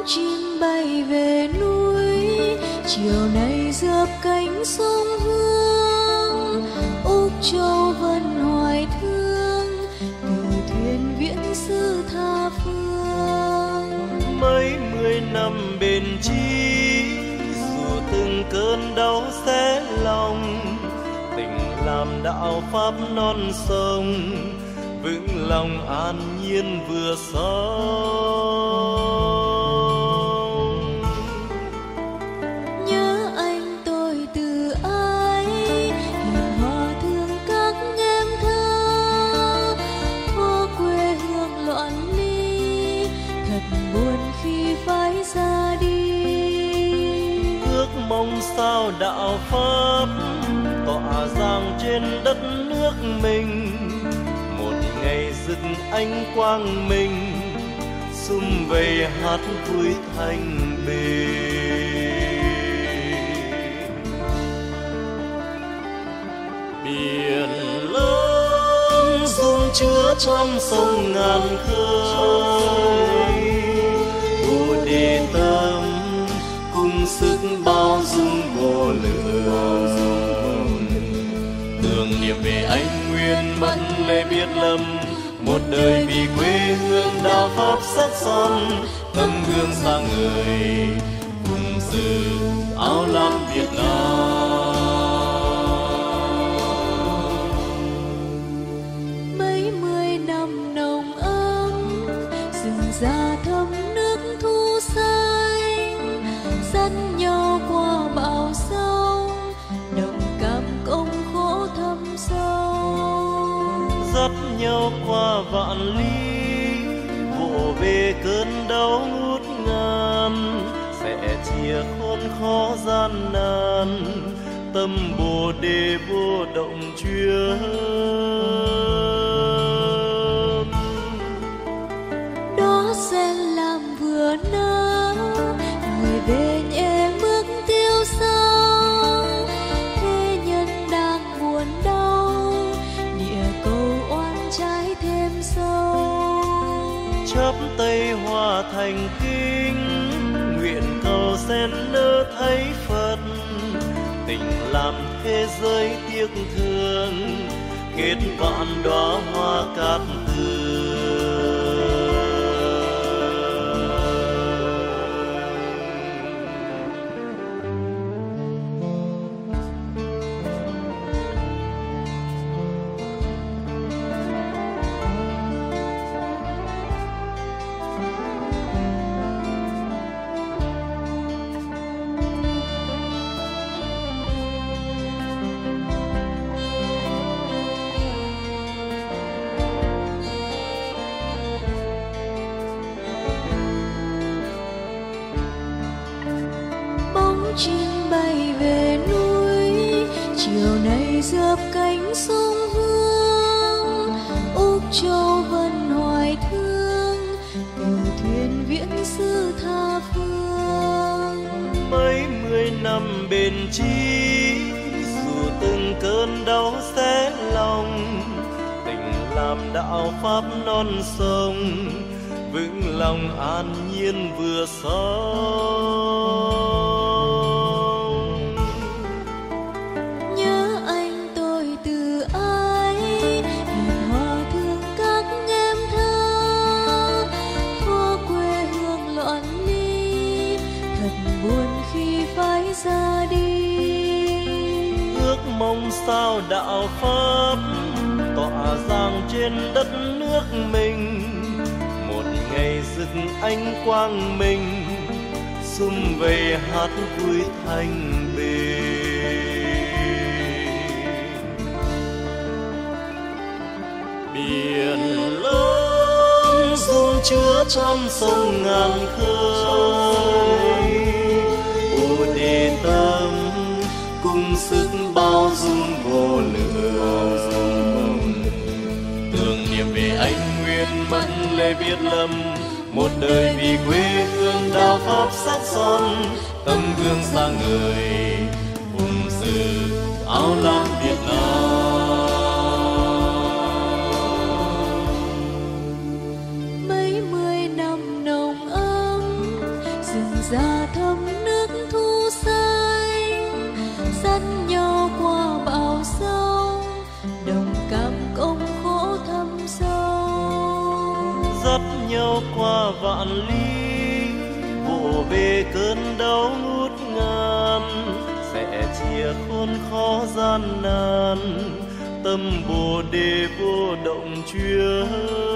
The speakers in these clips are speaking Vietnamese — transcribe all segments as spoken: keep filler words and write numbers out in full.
chim bay về núi, chiều nay dợp cánh sông Hương. Úc Châu Vân hoài thương, từ thuyền viễn xứ tha phương. Mấy mươi năm bền chí, dù từng cơn đau xé lòng, tình làm đạo pháp non sông, vững lòng an nhiên vừa sống. Nhớ anh tôi từ ái, hiền hòa thương các em thơ. Hoa quê hương loạn ly, thật buồn khi phải ra đi. Ước mong sao đạo pháp tỏa giang trên đất nước mình, một ngày rực ánh quang minh, sum vầy hát vui thanh bình. Biển lớn dung chứa trong sông ngàn khơi, bồ đề tâm cùng sức bao dung vô lượng. Tưởng niệm về anh nguyên mẫn lê biết lâm, một đời vì quê hương đạo pháp sắc son, tấm gương sáng ngời cùng sự áo lam Việt Nam. Mấy mươi năm nồng ấm, rừng già thấm nước thu xanh, dẫn nhau qua bão sông, đồng cảm công khổ thâm sâu. Dắt nhau qua vạn ly, vỗ về cơn đau ngút ngàn, sẽ chia khốn khó gian nan, tâm bồ đề vô động chuyên. Đó sen làm vừa nở, người về nhẹ bước tiêu sâu. Thế nhân đang buồn đau, địa cầu oan trái thêm sâu. Chắp tay hòa thành kính, nguyện cầu sen nỡ thấy Phật, tình làm thế giới tiếc thương, kết vạn đóa hoa cát tường. Chim bay về núi, chiều nay dợp cánh sông Hương. Úc Châu Vân hoài thương, từ thuyền viễn xứ tha phương. Mấy mươi năm bền chí, dù từng cơn đau xé lòng, tình làm đạo pháp non sông, vững lòng an nhiên vừa sống. Ra đi ước mong sao đạo pháp tỏa giang trên đất nước mình, một ngày rực ánh quang minh, sum vầy hát vui thanh bình. Biển lớn dung chứa trong sông ngàn khơi, bồ đề tâm cùng sức bao dung vô lượng. Tưởng niệm về anh nguyên mẫn lê biết lâm, một đời vì quê hương đạo pháp sắc son, tấm gương sáng ngời cùng sự áo lam Việt Nam. Mấy mươi năm nồng ấm, già thấm nước thu xanh, dắt nhau qua bão sông, đồng cảm công khổ thăm sâu. Dắt nhau qua vạn ly, vỗ về cơn đau ngút ngàn, sẽ chia khốn khó gian nan, tâm bồ đề vô động chuyên.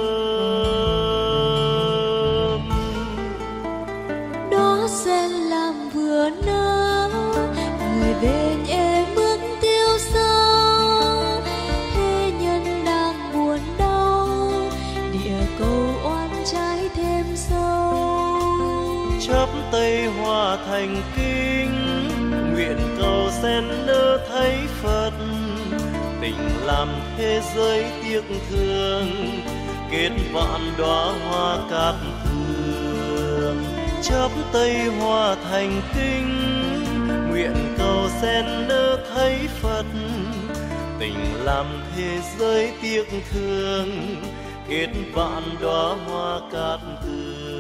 Đó sen làm vừa nở, người về nhẹ bước tiêu sâu, thế nhân đang buồn đau, địa cầu oan trái thêm sâu. Chắp tay hòa thành kính, nguyện cầu sen nỡ thấy Phật, tình làm thế giới tiếc thương, kết vạn đóa hoa cát tường. Chắp tay hòa thành kính, nguyện cầu sen nỡ thấy Phật, tình làm thế giới tiếc thương, kết vạn đóa hoa cát tường.